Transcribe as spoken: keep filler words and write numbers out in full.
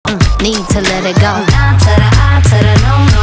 Mm, need to let it go. Nah to the I to the no,